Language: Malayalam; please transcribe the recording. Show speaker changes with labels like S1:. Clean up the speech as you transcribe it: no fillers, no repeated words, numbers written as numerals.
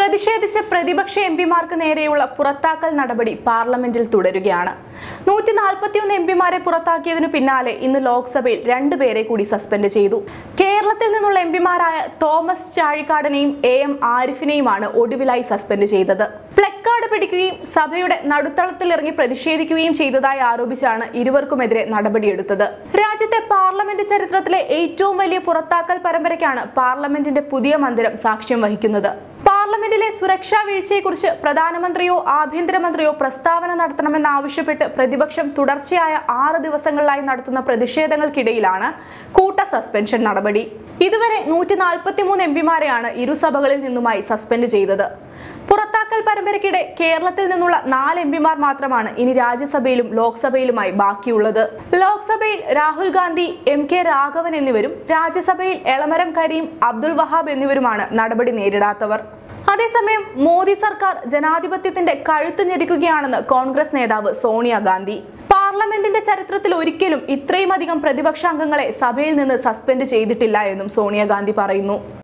S1: പ്രതിഷേധിച്ച് പ്രതിപക്ഷ എംപിമാർക്ക് നേരെയുള്ള പുറത്താക്കൽ നടപടി പാർലമെന്റിൽ തുടരുകയാണ്. 141 എംപിമാരെ പുറത്താക്കിയതിനു പിന്നാലെ ഇന്ന് ലോക്സഭയിൽ 2 പേരെ കൂടി സസ്പെൻഡ് ചെയ്തു. കേരളത്തിൽ നിന്നുള്ള എംപിമാരായ തോമസ് ചാഴിക്കാടനെയും AM ആരിഫിനെയുമാണ് ഒടുവിലായി സസ്പെൻഡ് ചെയ്തത്. പ്ലക്കാർഡ് പിടിക്കുകയും സഭയുടെ നടുത്തളത്തിലിറങ്ങി പ്രതിഷേധിക്കുകയും ചെയ്തതായി ആരോപിച്ചാണ് ഇരുവർക്കുമെതിരെ നടപടിയെടുത്തത്. രാജ്യത്തെ പാർലമെന്റ് ചരിത്രത്തിലെ ഏറ്റവും വലിയ പുറത്താക്കൽ പരമ്പരയ്ക്കാണ് പാർലമെന്റിന്റെ പുതിയ മന്ദിരം സാക്ഷ്യം വഹിക്കുന്നത്. പാർലമെന്റിലെ സുരക്ഷാ വീഴ്ചയെക്കുറിച്ച് പ്രധാനമന്ത്രിയോ ആഭ്യന്തരമന്ത്രിയോ പ്രസ്താവന നടത്തണമെന്നാവശ്യപ്പെട്ട് പ്രതിപക്ഷം തുടർച്ചയായ 6 ദിവസങ്ങളിലായി നടത്തുന്ന പ്രതിഷേധങ്ങൾക്കിടയിലാണ് കൂട്ട സസ്പെൻഷൻ നടപടി. ഇതുവരെ 143 എംപിമാരെയാണ് ഇരുസഭകളിൽ നിന്നുമായി സസ്പെൻഡ് ചെയ്തത്. പുറത്താക്കൽ പരമ്പരയ്ക്കിടെ കേരളത്തിൽ നിന്നുള്ള 4 എംപിമാർ മാത്രമാണ് ഇനി രാജ്യസഭയിലും ലോക്സഭയിലുമായി ബാക്കിയുള്ളത്. ലോക്സഭയിൽ രാഹുൽ ഗാന്ധി, MK രാഘവൻ എന്നിവരും രാജ്യസഭയിൽ എളമരം കരീം, അബ്ദുൾ വഹാബ് എന്നിവരുമാണ് നടപടി നേരിടാത്തവർ. അതേസമയം മോദി സർക്കാർ ജനാധിപത്യത്തിന്റെ കഴുത്ത് ഞെരിക്കുകയാണെന്ന് കോൺഗ്രസ് നേതാവ് സോണിയാഗാന്ധി. പാർലമെന്റിന്റെ ചരിത്രത്തിൽ ഒരിക്കലും ഇത്രയും അധികം പ്രതിപക്ഷാംഗങ്ങളെ സഭയിൽ നിന്ന് സസ്പെൻഡ് ചെയ്തിട്ടില്ല എന്നും സോണിയാഗാന്ധി പറയുന്നു.